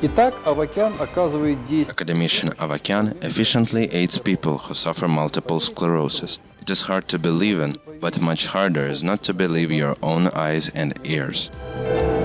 Итак, Авакян оказывает действие. Academician Avakyan efficiently aids people who suffer multiple sclerosis. It is hard to believe in, but much harder is not to believe your own eyes and ears.